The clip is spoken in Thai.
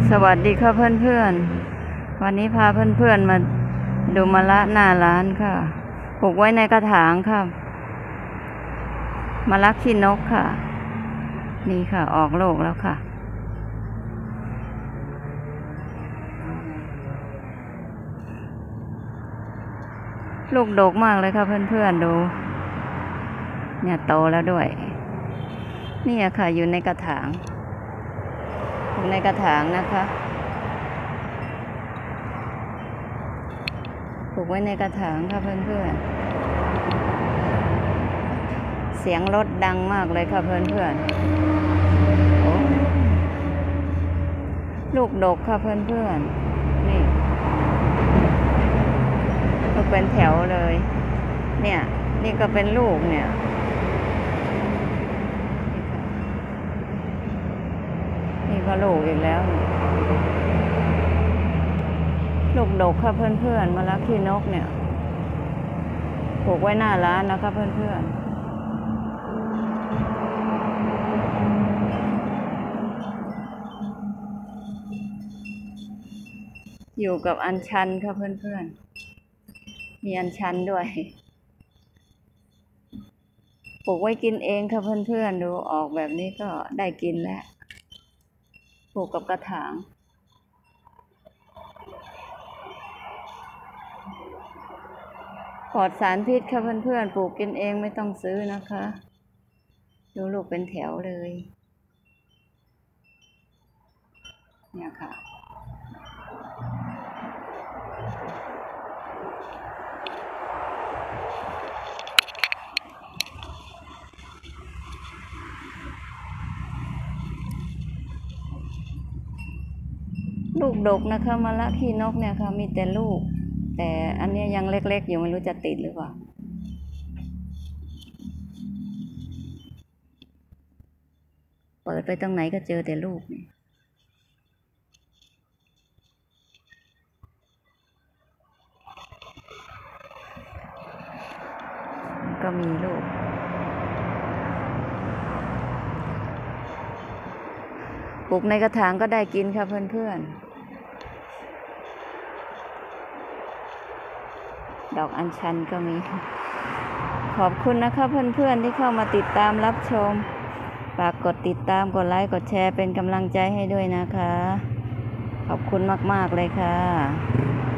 สวัสดีค่ะเพื่อนๆวันนี้พาเพื่อนๆมาดูมะระหน้าร้านค่ะปลูกไว้ในกระถางค่ะมะระขี้นกค่ะนี่ค่ะออกลูกแล้วค่ะลูกดกมากเลยค่ะเพื่อนๆดูเนี่ยโตแล้วด้วยนี่ค่ะอยู่ในกระถางปลูกในกระถางนะคะปลูกไว้ในกระถางค่ะเพื่อนๆเสียงรถดังมากเลยค่ะเพื่อนๆลูกดกค่ะเพื่อนๆนี่ก็เป็นแถวเลยเนี่ยนี่ก็เป็นลูกเนี่ยนี่ก็ลูกอีกแล้วลูกดกค่ะเพื่อนๆมะระขี้นกเนี่ยปลูกไว้หน้าร้านนะคะเพื่อนๆอยู่กับอัญชันค่ะเพื่อนๆมีอัญชันด้วยปลูกไว้กินเองค่ะเพื่อนๆดูออกแบบนี้ก็ได้กินแล้วปลูกกับกระถางปลอดสารพิษค่ะเพื่อนๆปลูกกินเองไม่ต้องซื้อนะคะดูลูกเป็นแถวเลยเนี่ยค่ะลูกดกนะคะมะระขี้นกเนี่ยค่ะมีแต่ลูกแต่อันนี้ยังเล็กๆอยู่ไม่รู้จะติดหรือเปล่าเปิดไปตรงไหนก็เจอแต่ลูกนี่ก็มีลูกปลูกในกระถางก็ได้กินค่ะเพื่อนๆดอกอัญชันก็มีขอบคุณนะคะเพื่อนๆที่เข้ามาติดตามรับชมฝากกดติดตามกดไลค์กดแชร์เป็นกำลังใจให้ด้วยนะคะขอบคุณมากๆเลยค่ะ